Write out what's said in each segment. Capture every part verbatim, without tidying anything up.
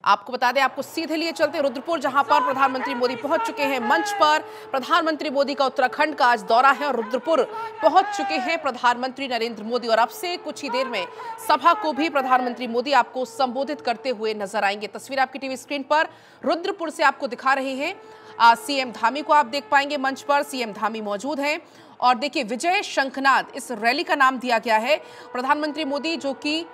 आपको बता दें, आपको सीधे लिए चलते रुद्रपुर, जहां पर प्रधानमंत्री मोदी पहुंच चुके हैं। मंच पर प्रधानमंत्री मोदी का उत्तराखंड का आज दौरा है और रुद्रपुर पहुंच चुके हैं प्रधानमंत्री नरेंद्र मोदी। और अब से कुछ ही देर में सभा को भी प्रधानमंत्री मोदी आपको संबोधित करते हुए नजर आएंगे। तस्वीर आपकी टीवी स्क्रीन पर रुद्रपुर से आपको दिखा रहे हैं। सीएम धामी को आप देख पाएंगे, मंच पर सीएम धामी मौजूद हैं। और देखिए, विजय शंखनाद इस रैली का नाम दिया गया है। प्रधानमंत्री मोदी जो कि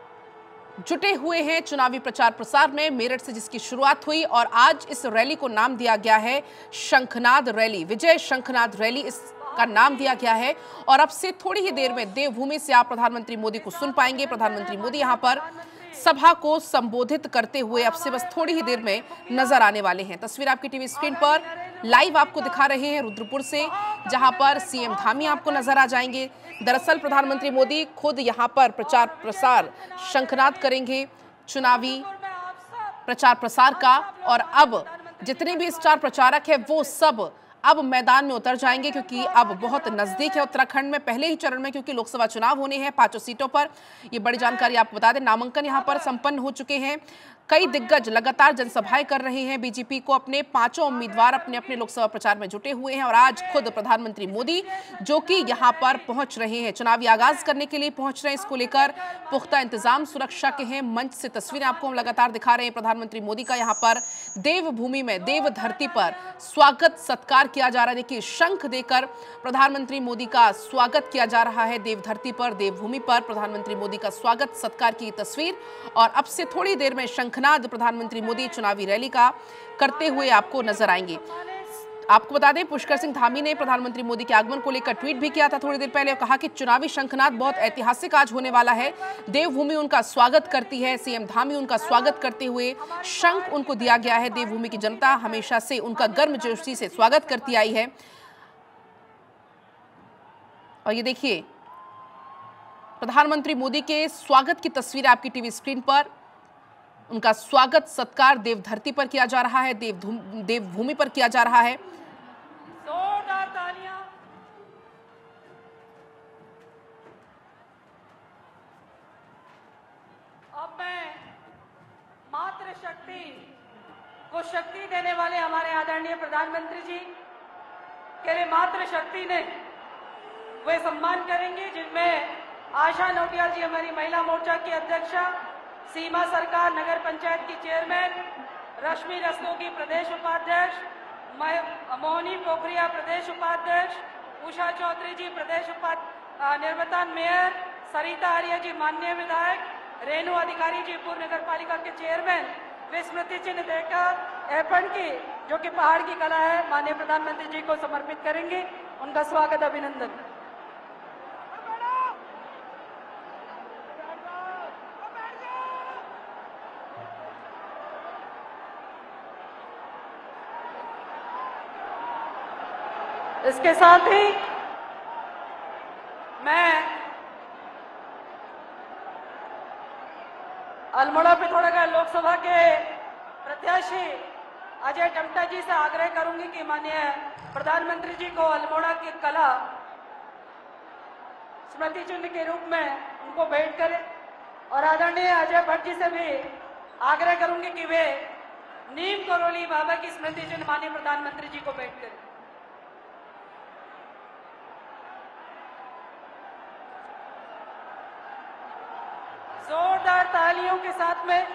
जुटे हुए हैं चुनावी प्रचार प्रसार में, मेरठ से जिसकी शुरुआत हुई, और आज इस रैली को नाम दिया गया है शंखनाद रैली। विजय शंखनाद रैली इसका नाम दिया गया है। और अब से थोड़ी ही देर में देवभूमि से आप प्रधानमंत्री मोदी को सुन पाएंगे। प्रधानमंत्री मोदी यहां पर सभा को संबोधित करते हुए अब से बस थोड़ी ही देर में नजर आने वाले हैं। तस्वीर आपकी टीवी स्क्रीन पर लाइव आपको दिखा रहे हैं रुद्रपुर से, जहां पर सीएम धामी आपको नजर आ जाएंगे। दरअसल प्रधानमंत्री मोदी खुद यहां पर प्रचार प्रसार शंखनाद करेंगे चुनावी प्रचार प्रसार का। और अब जितने भी स्टार प्रचारक हैं वो सब अब मैदान में उतर जाएंगे, क्योंकि अब बहुत नजदीक है उत्तराखंड में पहले ही चरण में, क्योंकि लोकसभा चुनाव होने हैं पांचों सीटों पर। ये बड़ी जानकारी आपको बता दें। नामांकन यहां पर संपन्न हो चुके हैं। कई दिग्गज लगातार जनसभाएं कर रहे हैं। बीजेपी को अपने पांचों उम्मीदवार अपने अपने लोकसभा प्रचार में जुटे हुए हैं। और आज खुद प्रधानमंत्री मोदी जो कि यहां पर पहुंच रहे हैं, चुनावी आगाज करने के लिए पहुंच रहे हैं। इसको लेकर पुख्ता इंतजाम सुरक्षा के हैं। मंच से तस्वीरें आपको हम लगातार दिखा रहे हैं प्रधानमंत्री मोदी का। यहां पर देवभूमि में, देव धरती पर स्वागत सत्कार किया जा रहा है। देखिए, शंख देकर प्रधानमंत्री मोदी का स्वागत किया जा रहा है। देव धरती पर, देवभूमि पर प्रधानमंत्री मोदी का स्वागत सत्कार की तस्वीर। और अब से थोड़ी देर में शंखनाद प्रधानमंत्री मोदी चुनावी रैली का करते हुए आपको नजर आएंगे। आपको बता दें, पुष्कर सिंह धामी ने प्रधानमंत्री मोदी के आगमन को लेकर ट्वीट भी किया था थोड़ी देर पहले और कहा कि चुनावी शंखनाद बहुत ऐतिहासिक आज होने वाला है। देवभूमि उनका स्वागत करती है। सीएम धामी उनका स्वागत करते हुए शंख उनको दिया गया है। देवभूमि की जनता हमेशा से उनका गर्मजोशी से स्वागत करती आई है। और ये देखिए, प्रधानमंत्री मोदी के स्वागत की तस्वीर आपकी टीवी स्क्रीन पर। उनका स्वागत सत्कार देव धरती पर किया जा रहा है, देव देवभूमि पर किया जा रहा है। जोरदार तालियां। अब मैं मातृशक्ति को शक्ति देने वाले हमारे आदरणीय प्रधानमंत्री जी के लिए मातृशक्ति ने वे सम्मान करेंगे, जिनमें आशा नोटियाल जी हमारी महिला मोर्चा की अध्यक्षा, सीमा सरकार नगर पंचायत की चेयरमैन, रश्मि रस्तोगी प्रदेश उपाध्यक्ष, मोहनी पोखरिया प्रदेश उपाध्यक्ष, उषा चौधरी जी प्रदेश उपाध्यक्ष, निर्मतान मेयर, सरिता आर्य जी माननीय विधायक, रेणु अधिकारी जी पूर्व नगर पालिका के चेयरमैन, वे स्मृति चिन्ह देकर अर्पण की जो कि पहाड़ की कला है, माननीय प्रधानमंत्री जी को समर्पित करेंगे। उनका स्वागत, अभिनंदन। इसके साथ ही मैं अल्मोड़ा पिथौरागढ़ लोकसभा के प्रत्याशी अजय टमटा जी से आग्रह करूंगी कि माननीय प्रधानमंत्री जी को अल्मोड़ा की कला स्मृति चिन्ह के रूप में उनको भेंट करें। और आदरणीय अजय भट्ट जी से भी आग्रह करूंगी कि वे नीम करोली बाबा की स्मृति चिन्ह माननीय प्रधानमंत्री जी को भेंट करें। जोरदार तालियों के साथ में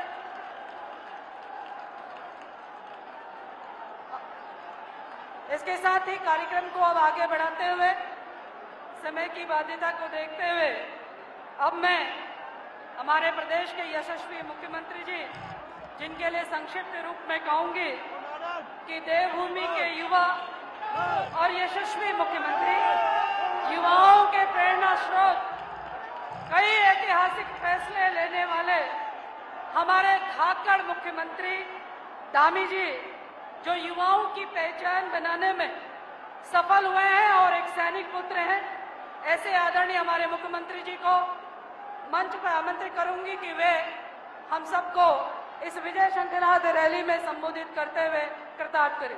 इसके साथ ही कार्यक्रम को अब आगे बढ़ाते हुए, समय की बाध्यता को देखते हुए, अब मैं हमारे प्रदेश के यशस्वी मुख्यमंत्री जी, जिनके लिए संक्षिप्त रूप में कहूंगी कि देवभूमि के युवा और यशस्वी मुख्यमंत्री, युवाओं के प्रेरणा स्रोत, कई ऐतिहासिक फैसले लेने वाले हमारे धाकड़ मुख्यमंत्री धामी जी, जो युवाओं की पहचान बनाने में सफल हुए हैं और एक सैनिक पुत्र हैं, ऐसे आदरणीय हमारे मुख्यमंत्री जी को मंच पर आमंत्रित करूंगी कि वे हम सबको इस विजय शंखनाद रैली में संबोधित करते हुए कृतार्थ करें।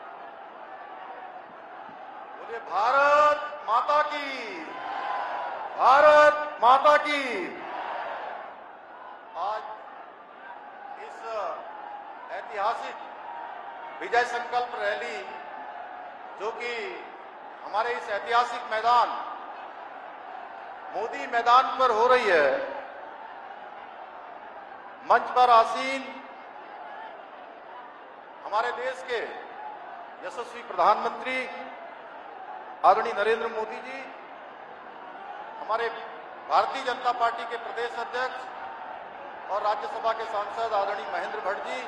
भारत माता की, भारत माता की। आज इस ऐतिहासिक विजय संकल्प रैली जो कि हमारे इस ऐतिहासिक मैदान मोदी मैदान पर हो रही है, मंच पर आसीन हमारे देश के यशस्वी प्रधानमंत्री आदरणीय नरेंद्र मोदी जी, हमारे भारतीय जनता पार्टी के प्रदेश अध्यक्ष और राज्यसभा के सांसद आदरणीय महेंद्र भट्ट जी,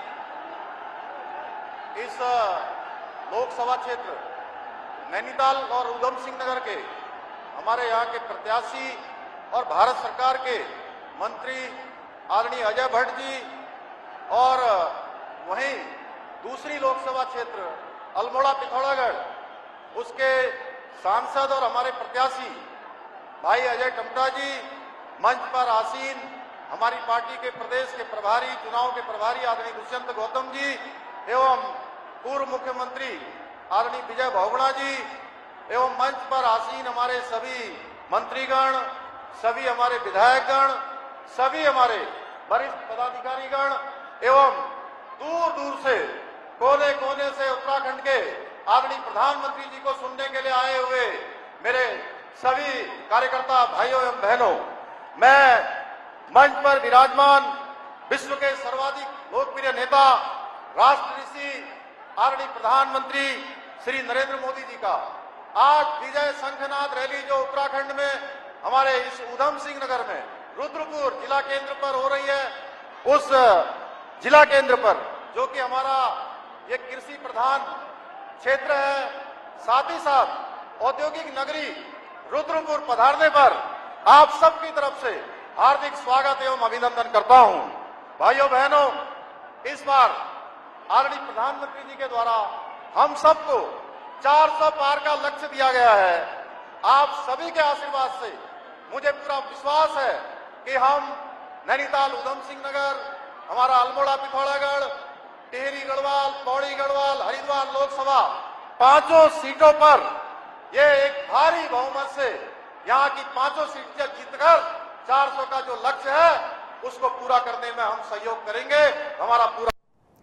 इस लोकसभा क्षेत्र नैनीताल और उधम सिंह नगर के हमारे यहाँ के प्रत्याशी और भारत सरकार के मंत्री आदरणीय अजय भट्ट जी, और वहीं दूसरी लोकसभा क्षेत्र अल्मोड़ा पिथौरागढ़ उसके सांसद और हमारे प्रत्याशी भाई अजय टमटा जी, मंच पर आसीन हमारी पार्टी के प्रदेश के प्रभारी, चुनाव के प्रभारी आदरणीय दुष्यंत गौतम जी, एवं पूर्व मुख्यमंत्री आदरणीय विजय बहुगुणा जी, एवं मंच पर आसीन हमारे सभी मंत्रीगण, सभी हमारे विधायकगण, सभी हमारे वरिष्ठ पदाधिकारीगण एवं दूर दूर से कोने कोने से उत्तराखंड के आदरणीय प्रधानमंत्री जी को सुनने के लिए आए हुए मेरे सभी कार्यकर्ता भाइयों एवं बहनों, मैं मंच पर विराजमान विश्व के सर्वाधिक लोकप्रिय नेता राष्ट्र ऋषि आदरणीय प्रधानमंत्री श्री नरेंद्र मोदी जी का आज विजय शंखनाद रैली जो उत्तराखंड में हमारे इस उधम सिंह नगर में रुद्रपुर जिला केंद्र पर हो रही है, उस जिला केंद्र पर जो कि हमारा ये कृषि प्रधान क्षेत्र है, साथ ही साथ औद्योगिक नगरी रुद्रपुर पधारने पर आप सबकी तरफ से हार्दिक स्वागत एवं अभिनंदन करता हूं। भाइयों बहनों, इस बार आदरणीय प्रधानमंत्री जी के द्वारा हम सबको चार सौ पार का लक्ष्य दिया गया है। आप सभी के आशीर्वाद से मुझे पूरा विश्वास है कि हम नैनीताल, उधम सिंह नगर, हमारा अल्मोड़ा पिथौरागढ़, टिहरी गढ़वाल, पौड़ी गढ़वाल, हरिद्वार लोकसभा पांचों सीटों पर ये एक भारी बहुमत से यहाँ की पांचों सीटें जीतकर चार सौ का जो लक्ष्य है उसको पूरा करने में हम सहयोग करेंगे। हमारा पूरा